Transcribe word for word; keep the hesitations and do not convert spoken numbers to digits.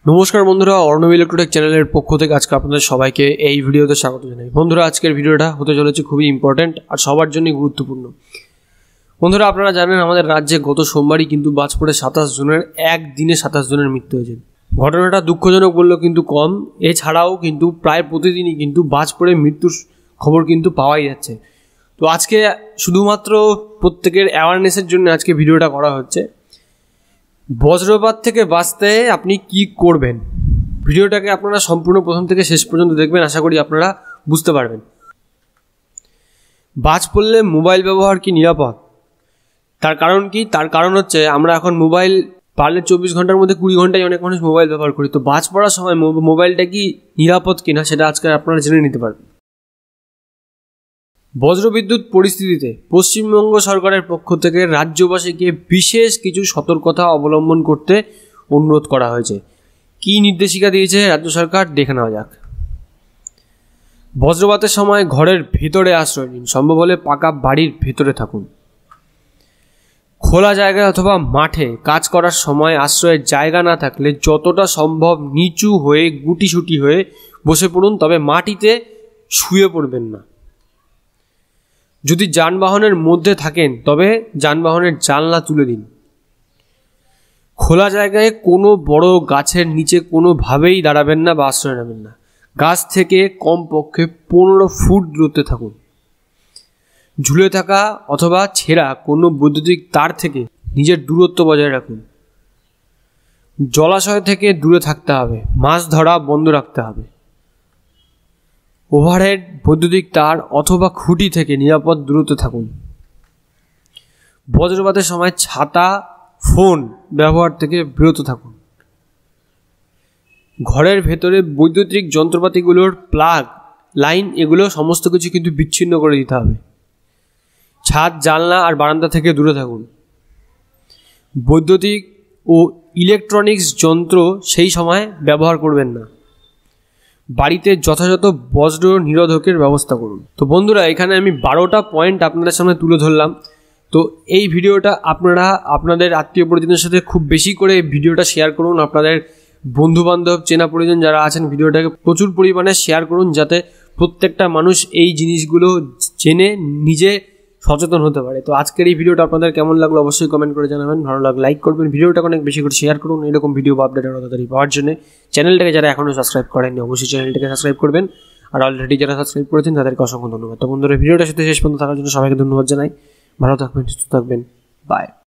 নমস্কার বন্ধুরা, অর্ণব ইলেকট্রনিক চ্যানেলের পক্ষ থেকে আজকে আপনাদের সবাইকে এই ভিডিওতে স্বাগত জানাই। বন্ধুরা, আজকের ভিডিওটা হতে চলেছে খুবই ইম্পর্টেন্ট আর সবার জন্যই গুরুত্বপূর্ণ। বন্ধুরা, আপনারা জানেন আমাদের রাজ্যে গত সোমবারই কিন্তু বাজ পড়ে সাতাশ জনের একদিনে সাতাশ জনের মৃত্যু হয়েছে। ঘটনাটা দুঃখজনক বললেও কিন্তু কম। এছাড়াও কিন্তু প্রায় প্রতিদিনই কিন্তু বাজ পড়ে মৃত্যুর খবর কিন্তু পাওয়াই যাচ্ছে। তো আজকে শুধুমাত্র প্রত্যেকের অ্যাওয়ারনেসের জন্য আজকে ভিডিওটা করা হচ্ছে। বজ্রপাত থেকে বাঁচতে আপনি কি করবেন, ভিডিওটাকে আপনারা সম্পূর্ণ প্রথম থেকে শেষ পর্যন্ত দেখবেন, আশা করি আপনারা বুঝতে পারবেন। বাজ পড়লে মোবাইল ব্যবহার কি নিরাপদ? তার কারণ কি? তার কারণ হচ্ছে আমরা এখন মোবাইল পারলে চব্বিশ ঘন্টার মধ্যে কুড়ি ঘন্টায় অনেক মানুষ মোবাইল ব্যবহার করি। তো বাজ পড়ার সময় মোবাইলটা কি নিরাপদ কিনা সেটা আজকে আপনারা জেনে নিতে পারবেন। বজ্রবিদ্যুৎ পরিস্থিতিতে পশ্চিমবঙ্গ সরকারের পক্ষ থেকে রাজ্যবাসীকে বিশেষ কিছু সতর্কতা অবলম্বন করতে অনুরোধ করা হয়েছে। কী নির্দেশিকা দিয়েছে রাজ্য সরকার, দেখে নেওয়া যাক। বজ্রপাতের সময় ঘরের ভেতরে আশ্রয় নিন, সম্ভব হলে পাকা বাড়ির ভেতরে থাকুন। খোলা জায়গায় অথবা মাঠে কাজ করার সময় আশ্রয়ের জায়গা না থাকলে যতটা সম্ভব নিচু হয়ে গুটিসুটি হয়ে বসে পড়ুন, তবে মাটিতে শুয়ে পড়বেন না। যদি যানবাহনের মধ্যে থাকেন তবে যানবাহনের জানলা তুলে দিন। খোলা জায়গায় কোনো বড় গাছের নিচে কোনোভাবেই দাঁড়াবেন না বা আশ্রয় নেবেন না। গাছ থেকে কমপক্ষে পনেরো ফুট দূরত্বে থাকুন। ঝুলে থাকা অথবা ছেঁড়া কোনো বৈদ্যুতিক তার থেকে নিজের দূরত্ব বজায় রাখুন। জলাশয় থেকে দূরে থাকতে হবে। মাছ ধরা বন্ধ রাখতে হবে। ওভারহেড বৈদ্যুতিক তার অথবা খুঁটি থেকে নিরাপদ দূরত্বে থাকুন। বজ্রপাতের সময় ছাতা, ফোন ব্যবহার থেকে বিরত থাকুন। ঘরের ভেতরে বৈদ্যুতিক যন্ত্রপাতিগুলোর প্লাগ, লাইন এগুলো সমস্ত কিছু কিন্তু বিচ্ছিন্ন করে দিতে হবে। ছাদ, জানলা আর বারান্দা থেকে দূরে থাকুন। বৈদ্যুতিক ও ইলেকট্রনিক্স যন্ত্র সেই সময় ব্যবহার করবেন না। বাড়িতে যথাযথ বজ্র নিরোধকের ব্যবস্থা করুন। তো বন্ধুরা, এখানে আমি বারোটা পয়েন্ট আপনাদের সামনে তুলে ধরলাম। তো এই ভিডিওটা আপনারা আপনাদের আত্মীয় পরিজনের সাথে খুব বেশি করে ভিডিওটা শেয়ার করুন। আপনাদের বন্ধুবান্ধব, চেনা পরিজন যারা আছেন, ভিডিওটাকে প্রচুর পরিমাণে শেয়ার করুন, যাতে প্রত্যেকটা মানুষ এই জিনিসগুলো জেনে নিজে সচেতন হতে পারে। তো আজকের এই ভিডিওটা আপনাদের কেমন লাগলো অবশ্যই কমেন্ট করে জানাবেন। ভালো লাগলে লাইক করবেন, ভিডিওটাকে অনেক বেশি করে শেয়ার করুন। এরকম ভিডিও বা আপডেট আরও তাড়াতাড়ি পাওয়ার জন্য চ্যানেলটাকে যারা এখনও সাবস্ক্রাইব করেননি অবশ্যই চ্যানেলটাকে সাবস্ক্রাইব করবেন। আর অলরেডি যারা সাবস্ক্রাইব করেছেন তাদেরকে অসংখ্য ধন্যবাদ। তো বন্ধুরা, ভিডিওটা সাথে শেষ পর্যন্ত থাকার জন্য সবাইকে ধন্যবাদ জানাই। ভালো থাকবেন, সুস্থ থাকবেন, বাই।